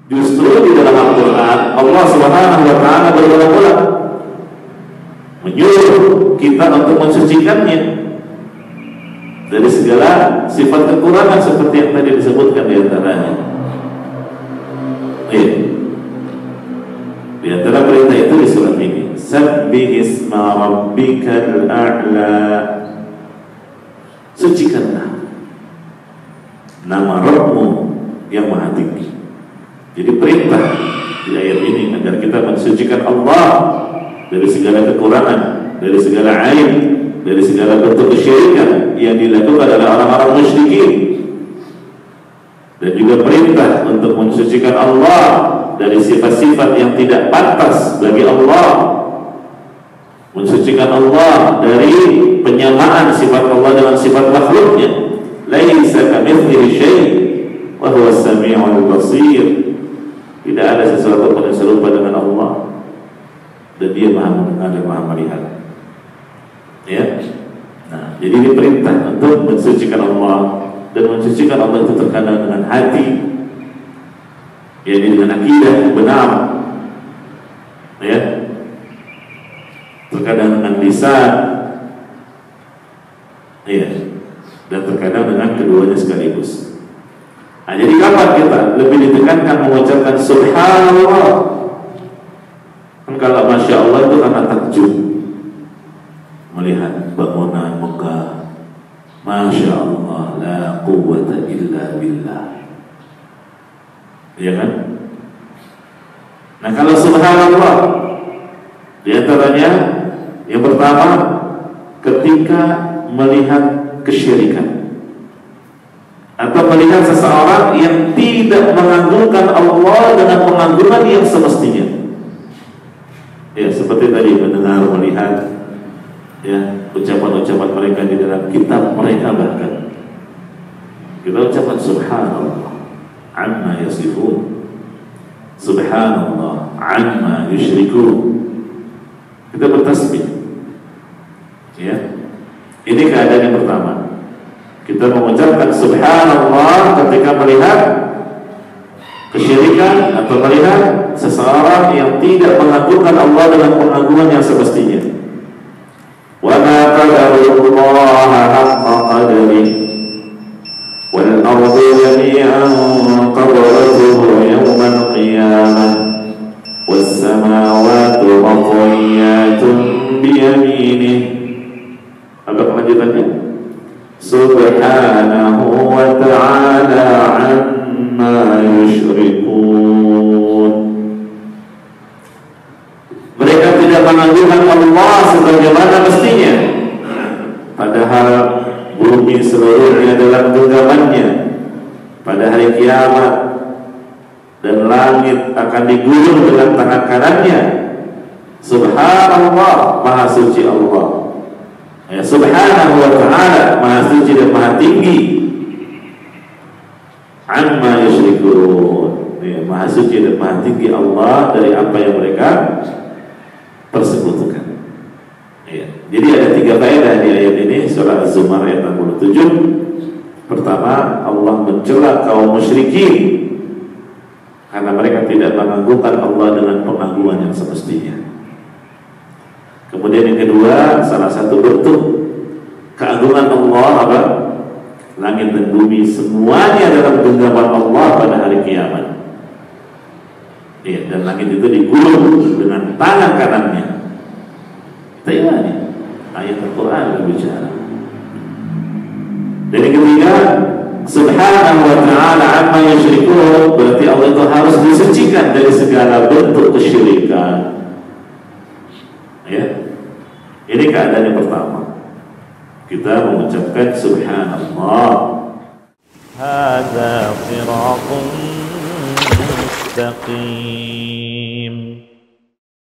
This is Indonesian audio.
Justru di dalam Al-Quran Allah Subhanahu wa Ta'ala berulang-ulang menyuruh kita untuk mensucikannya dari segala sifat kekurangan seperti yang tadi disebutkan di antaranya. Di antara perintah itu di surat ini, Sabbih isma rabbikal a'la, sucikanlah nama Rabbmu yang maha tinggi. Jadi perintah di ayat ini agar kita mensucikan Allah dari segala kekurangan, dari segala aib, dari segala bentuk kesyirikan yang dilakukan oleh orang-orang musyrikin, dan juga perintah untuk mensucikan Allah dari sifat-sifat yang tidak pantas bagi Allah, mensucikan Allah dari penyamaan sifat Allah dengan sifat makhluknya. Laisa kamitslihi syai' wa huwa as-sami'ul basir. Tidak ada sesuatu pun yang serupa dengan Allah, dan Dia Maha mendengar dan Maha melihat. Ya. Nah, jadi ini perintah untuk mensucikan Allah, dan mensucikan Allah itu terkadang dengan hati, yaitu dengan akidah yang benar, ya. Terkadang dengan lisan, ya, dan terkadang dengan keduanya sekaligus. Nah, jadi kapan kita lebih ditekankan mengucapkan Subhanallah? Kan kalau Masya Allah itu karena takjub melihat bangunan megah, Masya Allah, la quwwata illa billah, ya kan? Nah, kalau Subhanallah, di antaranya yang pertama ketika melihat kesyirikan atau melihat seseorang yang tidak mengagungkan Allah dengan pengagungan yang semestinya. Ya, seperti tadi mendengar, melihat, ya, ucapan-ucapan mereka di dalam kitab mereka, bahkan kita ucapkan Subhanallah amma yasifun, Subhanallah amma yusyrikun. Kita bertasbih, ya. Ini keadaan yang pertama. Kita mengucapkan Subhanallah ketika melihat kesyirikan atau melihat seseorang yang tidak mengagungkan Allah dengan pengagungan yang semestinya. Wa ma qadarullaha haqqa qadrihi wal ardu jami'an qabdatuhu yawmal qiyamah was samawati matwiyatun biyaminihi. Apa kelanjutannya? Subhanahu wa ta'ala amma yushrikun. Mereka tidak mengagungkan Allah sebagaimana mestinya, padahal bumi seluruhnya dalam genggamannya pada hari kiamat, dan langit akan digulung dengan tangan kanannya. Subhanallah, maha suci Allah, ya, Subhanahu wa ta'ala, maha suci dan maha tinggi, amma yusyrikun, ya, maha suci dan maha tinggi Allah dari apa yang mereka persekutukan. Ya. Jadi ada 3 faedah di ayat ini, surah Az-Zumar ayat 67. Pertama, Allah mencela kaum musyrikin karena mereka tidak mengagungkan Allah dengan pengagungan yang semestinya. Kemudian yang kedua, salah satu bentuk keagungan Allah apa? Langit dan bumi semuanya dalam genggaman Allah pada hari kiamat. Ya, dan langit itu digulung dengan tangan kanannya. Kita imani ayat Al-Quran berbicara. Dan yang ketiga, Subhanahu wa ta'ala amma yusyrikun, berarti Allah itu harus disucikan dari segala bentuk kesyirikan. Ya, ini keadaan yang pertama. Kita mengucapkan Subhanallah. Hadza siratun mustaqim.